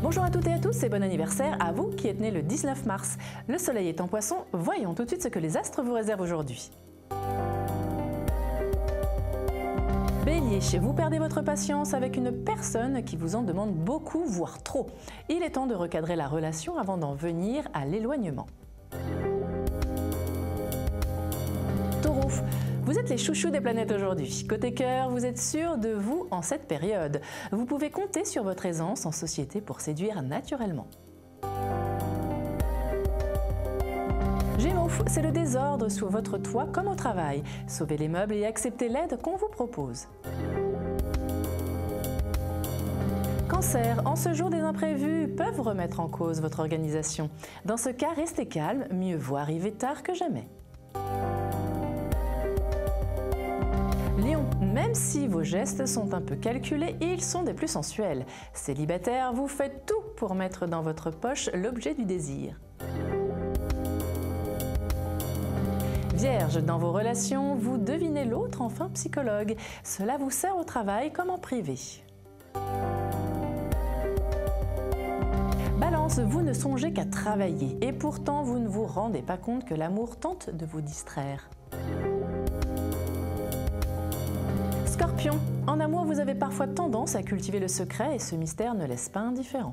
Bonjour à toutes et à tous et bon anniversaire à vous qui êtes nés le 19 mars. Le soleil est en poisson, voyons tout de suite ce que les astres vous réservent aujourd'hui. Bélier, vous perdez votre patience avec une personne qui vous en demande beaucoup, voire trop. Il est temps de recadrer la relation avant d'en venir à l'éloignement. Taureau, vous êtes les chouchous des planètes aujourd'hui. Côté cœur, vous êtes sûr de vous en cette période. Vous pouvez compter sur votre aisance en société pour séduire naturellement. Gémeaux, c'est le désordre sous votre toit comme au travail. Sauvez les meubles et acceptez l'aide qu'on vous propose. Cancer, en ce jour des imprévus peuvent remettre en cause votre organisation. Dans ce cas, restez calme, mieux vaut arriver tard que jamais. Lion, même si vos gestes sont un peu calculés, ils sont des plus sensuels. Célibataire, vous faites tout pour mettre dans votre poche l'objet du désir. Vierge, dans vos relations, vous devinez l'autre en fin psychologue. Cela vous sert au travail comme en privé. Balance, vous ne songez qu'à travailler et pourtant vous ne vous rendez pas compte que l'amour tente de vous distraire. Scorpion, en amour, vous avez parfois tendance à cultiver le secret et ce mystère ne laisse pas indifférent.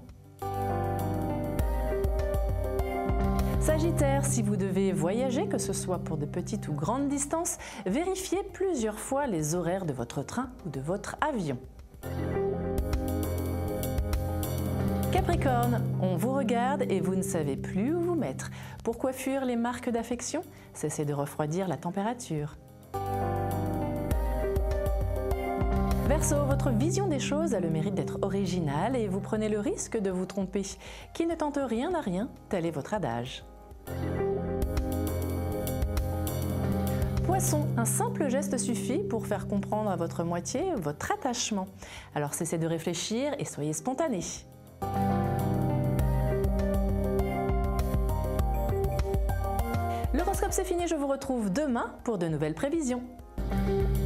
Sagittaire, si vous devez voyager, que ce soit pour de petites ou grandes distances, vérifiez plusieurs fois les horaires de votre train ou de votre avion. Capricorne, on vous regarde et vous ne savez plus où vous mettre. Pourquoi fuir les marques d'affection? Cessez de refroidir la température. Verseau, votre vision des choses a le mérite d'être originale et vous prenez le risque de vous tromper. Qui ne tente rien n'a rien, tel est votre adage. Poisson, un simple geste suffit pour faire comprendre à votre moitié votre attachement. Alors cessez de réfléchir et soyez spontané. L'horoscope c'est fini, je vous retrouve demain pour de nouvelles prévisions.